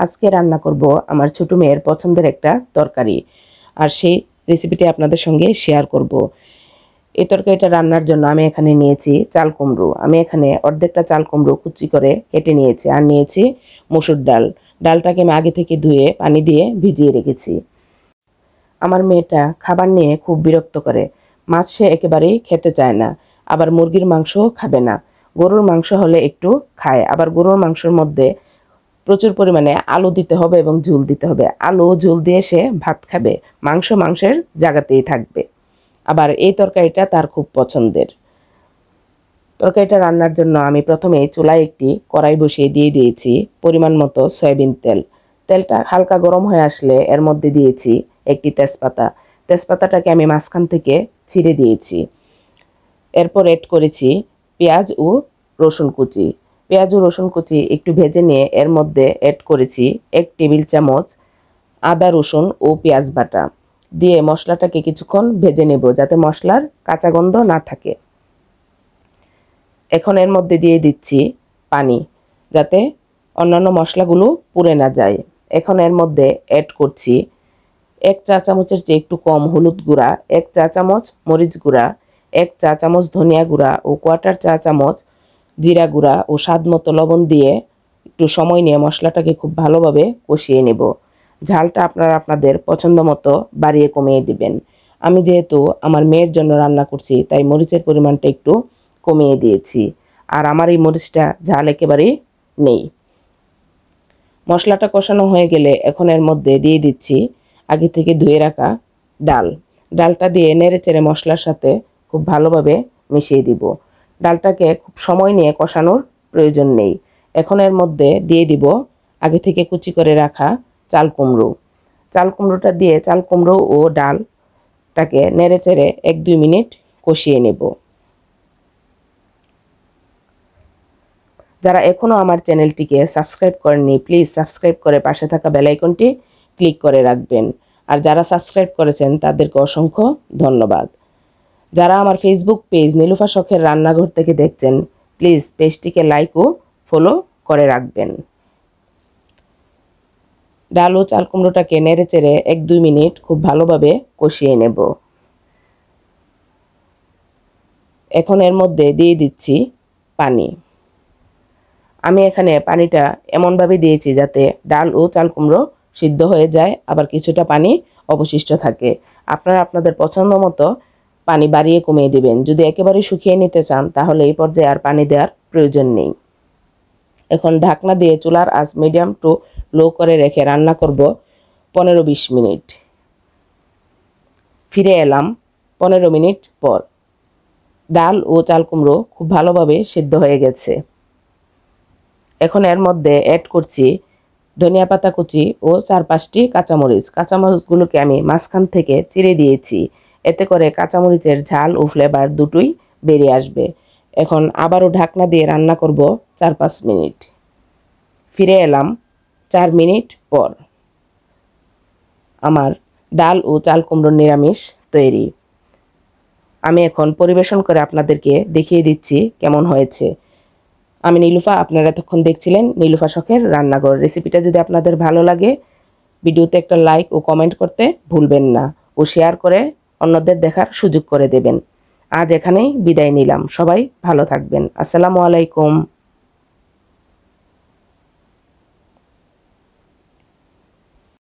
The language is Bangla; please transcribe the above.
আজকে রান্না করব আমার ছোট মেয়ের পছন্দের একটা তরকারি, আর সেই রেসিপিটি আপনাদের সঙ্গে শেয়ার করব। এই তরকারিটা রান্নার জন্য আমি এখানে নিয়েছি চাল কুমড়ো। আমি এখানে অর্ধেকটা চাল কুমড়ো কুচি করে কেটে নিয়েছি, আর নিয়েছি মসুর ডাল। ডালটাকে আমি আগে থেকে ধুয়ে পানি দিয়ে ভিজিয়ে রেখেছি। আমার মেয়েটা খাবার নিয়ে খুব বিরক্ত করে। মাছ সে একেবারেই খেতে চায় না, আবার মুরগির মাংসও খাবে না। গরুর মাংস হলে একটু খায়, আবার গরুর মাংসের মধ্যে প্রচুর পরিমাণে আলু দিতে হবে এবং ঝোল দিতে হবে। আলু ঝোল দিয়ে সে ভাত খাবে, মাংস মাংসের জায়গাতেই থাকবে। আবার এই তরকারিটা তার খুব পছন্দের। তরকারিটা রান্নার জন্য আমি প্রথমে চুলায় একটি কড়াই বসিয়ে দিয়ে দিয়েছি পরিমাণ মতো সয়াবিন তেল। তেলটা হালকা গরম হয়ে আসলে এর মধ্যে দিয়েছি একটি তেজপাতা। তেজপাতাটাকে আমি মাঝখান থেকে ছিঁড়ে দিয়েছি। এরপর এড করেছি পেঁয়াজ ও রসুন কুচি। পেঁয়াজ ও রসুন কুচি একটু ভেজে নিয়ে এর মধ্যে এড করেছি 1 টেবিল চামচ আদা রসুন ও পেঁয়াজ বাটা দিয়ে মশলাটাকে কিছুক্ষণ ভেজে নেব, যাতে মশলার কাঁচা গন্ধ না থাকে। এখন এর মধ্যে দিয়ে দিচ্ছি পানি, যাতে অন্যান্য মশলাগুলো পুড়ে না যায়। এখন এর মধ্যে অ্যাড করছি 1 চা চামচের চেয়ে একটু কম হলুদ গুঁড়া, 1 চা চামচ মরিচ গুঁড়া, 1 চা চামচ ধনিয়া গুঁড়া ও 1/4 চা চামচ জিরা গুঁড়া ও স্বাদ মতো লবণ দিয়ে একটু সময় নিয়ে মশলাটাকে খুব ভালোভাবে কষিয়ে নেব। ঝালটা আপনারা আপনাদের পছন্দ মতো বাড়িয়ে কমিয়ে দিবেন। আমি যেহেতু আমার মেয়ের জন্য রান্না করছি, তাই মরিচের পরিমাণটা একটু কমিয়ে দিয়েছি। আর আমার এই মরিচটা ঝাল একেবারেই নেই। মশলাটা কষানো হয়ে গেলে এখন এর মধ্যে দিয়ে দিচ্ছি আগে থেকে ধুয়ে রাখা ডাল। ডালটা দিয়ে নেড়েচেড়ে মশলার সাথে খুব ভালোভাবে মিশিয়ে দিব। ডালটাকে খুব সময় নিয়ে কষানোর প্রয়োজন নেই। এখন এর মধ্যে দিয়ে দিব আগে থেকে কুচি করে রাখা চাল কুমড়ো। চাল কুমড়োটা দিয়ে চাল কুমড়ো ও ডালটাকে নেড়েচেড়ে 1-2 মিনিট কষিয়ে নেব। যারা এখনও আমার চ্যানেলটিকে সাবস্ক্রাইব করেননি, প্লিজ সাবস্ক্রাইব করে পাশে থাকা বেল আইকনটি ক্লিক করে রাখবেন। আর যারা সাবস্ক্রাইব করেছেন তাদেরকে অসংখ্য ধন্যবাদ। যারা আমার ফেসবুক পেজ নীলুফা শখের রান্নাঘর থেকে দেখছেন, প্লিজ পেজটিকে লাইক ও ফলো করে রাখবেন। ডাল ও চাল কুমড়োটাকে নেড়েচেড়ে 1-2 মিনিট খুব ভালোভাবে কষিয়ে নেব। এখন এর মধ্যে দিয়ে দিচ্ছি পানি। আমি এখানে পানিটা এমনভাবে দিয়েছি যাতে ডাল ও চাল কুমড়ো সিদ্ধ হয়ে যায়, আবার কিছুটা পানি অবশিষ্ট থাকে। আপনারা আপনাদের পছন্দ মতো পানি বাড়িয়ে কমিয়ে দিবেন। যদি একেবারে শুকিয়ে নিতে চান তাহলে এই পর্যায়ে আর পানি দেওয়ার প্রয়োজন নেই। এখন ঢাকনা দিয়ে চুলার আঁচ মিডিয়াম টু লো করে রেখে রান্না করব 15-20 মিনিট। ফিরে এলাম 15 মিনিট পর। ডাল ও চাল কুমড়ো খুব ভালোভাবে সিদ্ধ হয়ে গেছে। এখন এর মধ্যে অ্যাড করছি ধনিয়া পাতা কুচি ও 4-5টি কাঁচামরিচ। কাঁচামরিচগুলোকে আমি মাঝখান থেকে চিড়ে দিয়েছি, এতে করে কাঁচামরিচের ঝাল ও ফ্লেভার দুটোই বেরিয়ে আসবে। এখন আবারও ঢাকনা দিয়ে রান্না করব 4-5 মিনিট। ফিরে এলাম 4 মিনিট পর। আমার ডাল ও চাল কুমড়োর নিরামিষ তৈরি। আমি এখন পরিবেশন করে আপনাদেরকে দেখিয়ে দিচ্ছি কেমন হয়েছে। আমি নীলুফা, আপনারা এতক্ষণ দেখছিলেন নীলুফা শখের রান্নাঘর। রেসিপিটা যদি আপনাদের ভালো লাগে, ভিডিওতে একটা লাইক ও কমেন্ট করতে ভুলবেন না, ও শেয়ার করে অন্যদের দেখার সুযোগ করে দেবেন। আজ এখানেই বিদায় নিলাম। সবাই ভালো থাকবেন। আসসালামু আলাইকুম।